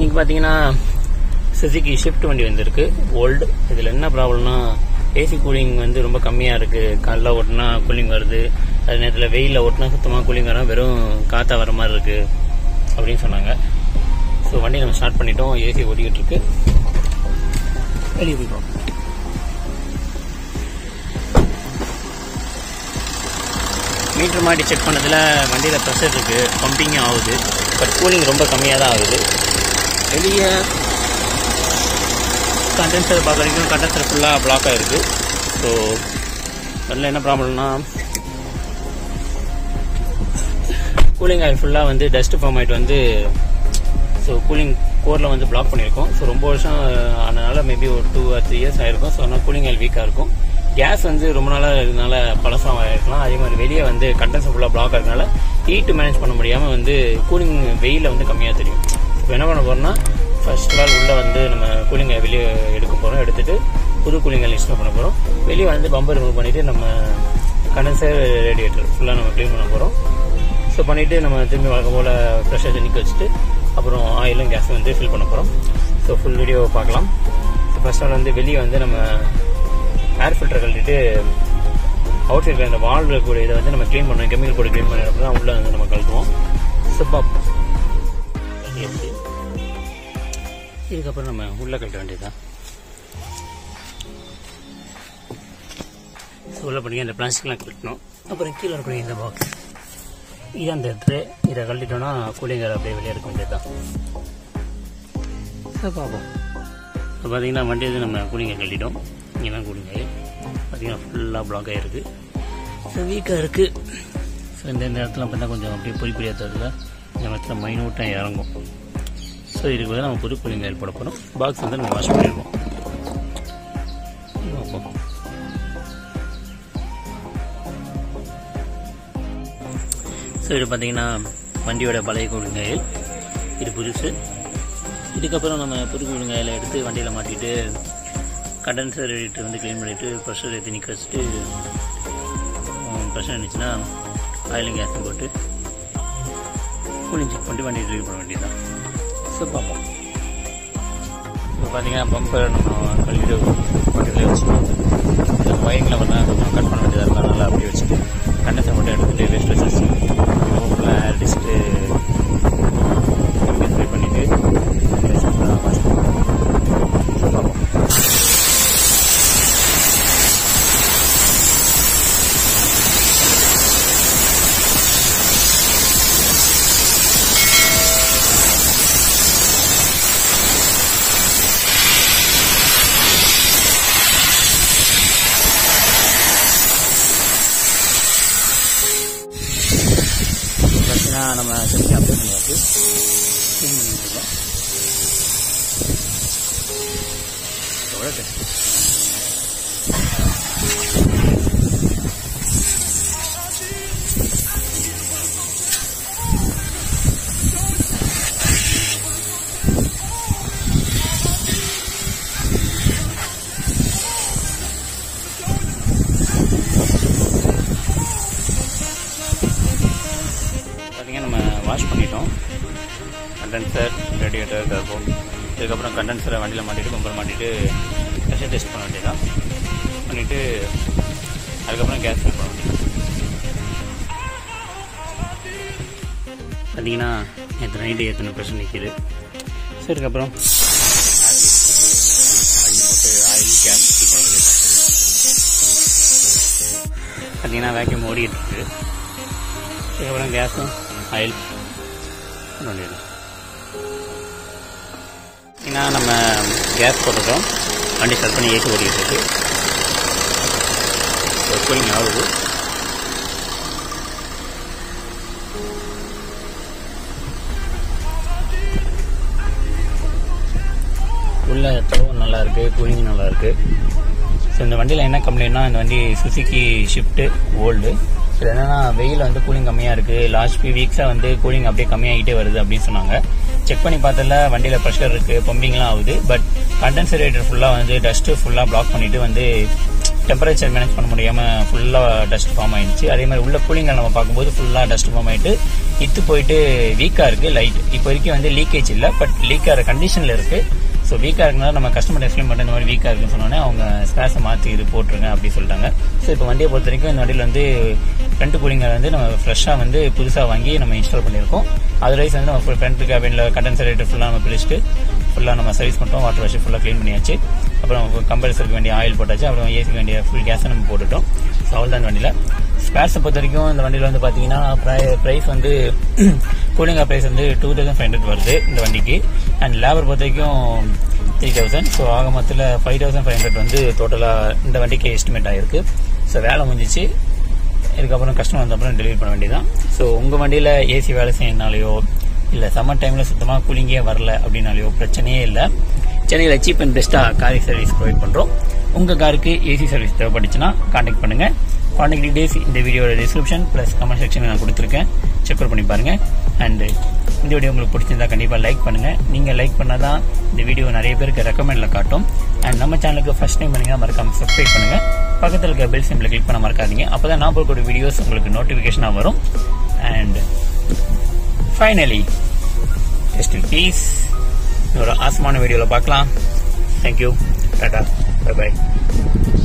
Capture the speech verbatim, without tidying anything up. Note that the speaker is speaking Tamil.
இன்னைக்கு பார்த்தீங்கன்னா சுசுகி ஷிஃப்ட் வண்டி வந்திருக்கு ஓல்டு. இதில் என்ன ப்ராப்ளம்னா ஏசி கூலிங் வந்து ரொம்ப கம்மியாக இருக்குது. காலைல ஓட்டினா கூலிங் வருது, அதே நேரத்தில் வெயிலில் ஓட்டினா சுத்தமாக கூலிங் வராமல் வெறும் காற்றா வர மாதிரி இருக்குது அப்படின்னு சொன்னாங்க. ஸோ வண்டி நம்ம ஸ்டார்ட் பண்ணிட்டோம், ஏசி ஓடிக்கிட்டு இருக்கு. வெளியே போய்ப்போம். மீட்டர் மாட்டி செக் பண்ணதில் வண்டியில் ப்ரெஷர் இருக்குது, பம்பிங்கும் ஆகுது, பட் கூலிங் ரொம்ப கம்மியாக தான் ஆகுது. வெளியே கண்டென்சர் பார்க்க வரைக்கும் கண்டென்சர் ஃபுல்லாக பிளாக் ஆகிருக்கு. ஸோ அதில் என்ன ப்ராப்ளம்னா கூலிங் ஆயில் ஃபுல்லாக வந்து டஸ்ட் ஃபார்ம் ஆகிட்டு வந்து ஸோ கூலிங் கோரில் வந்து பிளாக் பண்ணியிருக்கோம். ஸோ ரொம்ப வருஷம் அதனால மேபி ஒரு டூ ஆர் த்ரீ இயர்ஸ் ஆகிருக்கும். ஸோ அதனால் கூலிங் ஆயில் வீக்காக இருக்கும். கேஸ் வந்து ரொம்ப நாளாக இருக்கிறதுனால பழசாக ஆகிருக்கலாம். அதே மாதிரி வெளியே வந்து கண்டென்சர் ஃபுல்லாக பிளாக் ஆகிறதுனால ஹீட்டு மேனேஜ் பண்ண முடியாமல் வந்து கூலிங் வெயிலில் வந்து கம்மியாக தெரியும். இப்போ என்ன பண்ண போகிறோம்னா ஃபர்ஸ்ட் ஆல் உள்ளே வந்து நம்ம கூலிங் ஆயில் வெளியே எடுக்க போகிறோம். எடுத்துகிட்டு புது கூலிங் ஆயில் இன்ஸ்டால் பண்ண போகிறோம். வெளியே வந்து பம்பர் ரிமூவ் பண்ணிவிட்டு நம்ம கண்டென்சர் ரேடியேட்டர் ஃபுல்லாக நம்ம க்ளீன் பண்ண போகிறோம். ஸோ பண்ணிவிட்டு நம்ம திரும்பி வழக்கம் போல் ப்ரெஷர் தண்ணிக்கு வச்சுட்டு அப்புறம் ஆயிலும் கேஸும் வந்து ஃபில் பண்ண போகிறோம். ஸோ ஃபுல் வீடியோ பார்க்கலாம். ஸோ ஃபர்ஸ்ட் ஆல் வந்து வெளியே வந்து நம்ம ஏர் ஃபில்டர் கழட்டிட்டு அவுட் சைடில் இந்த வால் இருக்கக்கூடிய இதை வந்து நம்ம க்ளீன் பண்ணோம். கெமிக்கல் போட்டு க்ளீன் பண்ணுறப்ப தான் உள்ளே வந்து நம்ம கழட்டுவோம். ஸோ இதுக்கப்புறம் நம்ம உள்ளே கழட்ட வேண்டியதுதான். ஸோ உள்ளே பண்ணி அந்த பிளாஸ்டிக்லாம் கழட்டணும். அப்புறம் கீழே இருக்கக்கூடிய இந்த பாக்ஸ் இது அந்த ட்ரே, இதை கழட்டிட்டோன்னா கூலிங்கர் அப்படியே வெளியே இருக்க வேண்டியதுதான். ஸோ பார்ப்போம். இப்போ பார்த்தீங்கன்னா வண்டி வந்து நம்ம கூலிங்கர் கழட்டிட்டோம். இங்கெல்லாம் கூலிங் ஆகி பார்த்தீங்கன்னா ஃபுல்லாக பிளாக் ஆகிருக்கு. ஸோ வீக்காக இருக்குது. ஸோ இந்த இந்த இடத்துல பார்த்தா கொஞ்சம் அப்படியே பொறி பொரியாக தருது. இந்த இடத்துல மைனூட்டாக இறங்கும். ஸோ இதுக்கு வந்து நம்ம புது கூலிங் ஆயில் போட போகிறோம். பாக்ஸ் வந்து நம்ம வாஷ் பண்ணிடுவோம். ஸோ இது பார்த்தீங்கன்னா வண்டியோட பழைய கூலிங் ஆயில், இது புதுசு. இதுக்கப்புறம் நம்ம புது கூலிங் ஆயிலை எடுத்து வண்டியில் மாட்டிட்டு கண்டென்சர் ரேடியேட்டர் வந்து க்ளீன் பண்ணிவிட்டு ப்ரெஷர் ஏற்றி நிற்க வச்சுட்டு ப்ரெஷர் இருந்துச்சுன்னா ஆயிலும் கேஸும் போட்டு கூலிங் செக் பண்ணிட்டு வண்டியை ட்ரைவ் பண்ண வேண்டியதுதான். ஸோ பார்ப்போம். இப்போ பார்த்தீங்கன்னா பம்பர் நம்ம கழிட்டு பக்கத்துலேயே வச்சுக்கணும். இந்த ஒயரிங்கில் பார்த்தா கொஞ்சம் கட் பண்ண வேண்டியதாக இருந்தால் நல்லா அப்படியே வச்சுட்டு கண்டென்சர் மட்டும் எடுத்துகிட்டு வேஸ்ட் வச்சு ஃபுல்லாக ஏர் டிஸ்ட்டு ட்ரை பண்ணிவிட்டு வாஷ் பண்ணுவோம். ஸோ பார்ப்போம். நம்ம செஞ்சு அப்ளை பண்ணியாச்சு. க்ளீன் பண்ணிட்டுருக்கோம். நம்ம வாஷ் பண்ணிட்டோம். Condenser, radiator, turbo. இதுக்கப்புறம் கண்டென்சரை வண்டியில் மாட்டிட்டு பம்பர் மாட்டிட்டு ப்ரெஷர் டெஸ்ட் பண்ண வேண்டியதான். பண்ணிவிட்டு அதுக்கப்புறம் கேஸ் ஃபில் பண்ண வேண்டியது. பார்த்தீங்கன்னா எத்தனை நைட்டு எத்தனை ப்ரெஷர் நிற்கிது. ஸோ இதுக்கப்புறம் ஆயில் கேஸ் ஃபில் பண்ண வேண்டியது. பார்த்தீங்கன்னா வேக்யூம் ஓடிட்டு இருக்கு. இதுக்கப்புறம் கேஸும் ஆயில் வேண்டியது. ஏன்னா நம்ம கேஸ் போட்டுட்டோம், வண்டி ஸ்டார்ட் பண்ணி ஏசி ஓடிட்டு இருக்கு. கூலிங் ஆகுது. உள்ள தரவும் நல்லா இருக்கு, கூலிங் நல்லா இருக்கு. ஸோ இந்த வண்டியில் என்ன கம்ப்ளைண்ட்னா, இந்த வண்டி சுசுகி ஷிஃப்ட் ஓல்டு. இது என்னன்னா வெயில் வந்து கூலிங் கம்மியாக இருக்குது. லாஸ்ட் ஃபியூ வீக்ஸாக வந்து கூலிங் அப்படியே கம்மியாகிட்டே வருது அப்படின்னு சொன்னாங்க. செக் பண்ணி பார்த்ததில் வண்டியில் ப்ரெஷர் இருக்குது, பம்பிங்லாம் ஆகுது. பட் கண்டென்சர் ரேடியேட்டர் ஃபுல்லாக வந்து டஸ்ட்டு ஃபுல்லாக பிளாக் பண்ணிவிட்டு வந்து டெம்பரேச்சர் மேனேஜ் பண்ண முடியாமல் ஃபுல்லாக டஸ்ட் ஃபார்ம் ஆயிடுச்சு. அதே மாதிரி உள்ள கூலிங்கில் நம்ம பார்க்கும்போது ஃபுல்லாக டஸ்ட் ஃபார்ம் ஆகிட்டு இத்து போயிட்டு வீக்காக இருக்குது லைட். இப்போ வரைக்கும் வந்து லீக்கேஜ் இல்லை, பட் லீக் ஆகிற கண்டிஷனில் இருக்குது. ஸோ வீக்காக இருக்கனால நம்ம கஸ்டமர் எக்ஸ்பிளைன் பண்ண இந்த மாதிரி வீக்காக இருக்குன்னு சொன்னோன்னே அவங்க ஸ்பேஸை மாற்றி இது போட்டுருங்க அப்படி சொல்லிட்டாங்க. ஸோ இப்போ வண்டியை பொறுத்த வரைக்கும் இந்த வண்டியில் வந்து ஃப்ரண்ட் கூலிங்கை வந்து நம்ம ஃப்ரெஷ்ஷாக வந்து புதுசாக வாங்கி நம்ம இன்ஸ்டால் பண்ணியிருக்கோம். அதர்வைஸ் வந்து நம்ம ஃப்ரண்ட் கேபினில் கண்டென்சர் ரேட்டு ஃபுல்லாக நம்ம பிரிச்சுட்டு ஃபுல்லாக நம்ம சர்வீஸ் பண்ணிட்டோம். வாட்டர் வாஷ் ஃபுல்லாக க்ளீன் பண்ணியாச்சு. அப்புறம் கம்பரேசருக்கு வேண்டிய ஆயில் போட்டாச்சு. அப்புறம் ஏசிக்கு வேண்டிய ஃபுல் கேஸை நம்ம போட்டுட்டோம். ஸோ அவ்வளோ தான் வண்டியில். ஸ்பேர்ஸை பொறுத்த வரைக்கும் இந்த வண்டியில் வந்து பார்த்தீங்கன்னா ப்ரைஸ் வந்து கூலிங்கா ப்ரைஸ் வந்து டூ தௌசண்ட் ஃபைவ் ஹண்ட்ரட் வருது இந்த வண்டிக்கு. அண்ட் லேபர் பொறுத்த வரைக்கும் த்ரீ தௌசண்ட். ஸோ ஆக மொத்தத்தில் ஃபைவ் தௌசண்ட் ஃபைவ் ஹண்ட்ரட் வந்து டோட்டலாக இந்த வண்டிக்கு எஸ்டிமேட் ஆகிருக்கு. ஸோ வேலை முடிஞ்சிச்சு. இதுக்கப்புறம் கஸ்டமர் வந்தப்புறம் டெலிவரி பண்ண வேண்டியதான். ஸோ உங்கள் வண்டியில் ஏசி வேலை செய்யறதுனாலையோ இல்லை சம்மர் டைமில் சுத்தமாக கூலிங்கே வரல அப்படின்னாலையோ பிரச்சனையே இல்லை. சென்னையில் சீப் அண்ட் பெஸ்ட்டாக கார் சர்வீஸ் ப்ரொவைட் பண்ணுறோம். உங்கள் காருக்கு ஏசி சர்வீஸ் தேவைப்பட்டுச்சுன்னா கான்டாக்ட் பண்ணுங்கள். கான்டாக்ட் டீடைல்ஸ் இந்த வீடியோட டிஸ்கிரிப்ஷன் ப்ளஸ் கமெண்ட் செக்ஷனில் நான் கொடுத்துருக்கேன். செக் அவுட் பண்ணி பாருங்கள். அண்டு இந்த வீடியோ உங்களுக்கு பிடிச்சிருந்தா கண்டிப்பாக லைக் பண்ணுங்கள். நீங்கள் லைக் பண்ணால் தான் இந்த வீடியோ நிறைய பேருக்கு ரெக்கமெண்டில் காட்டும். அண்ட் நம்ம சேனலுக்கு ஃபஸ்ட் டைம் பண்ணுங்கள், மறக்காமல் சப்ஸ்கிரைப் பண்ணுங்கள். பக்கத்தில் இருக்க பெல் சிம்பிளை கிளிக் பண்ண மறக்காதீங்க. அப்போ தான் நான் போகக்கூடிய வீடியோஸ் உங்களுக்கு நோட்டிஃபிகேஷனாக வரும். And finally rest in peace. ஒரு ஆசமான வீடியோவில் பார்க்கலாம். தேங்க்யூ. டாடா. பை பாய்.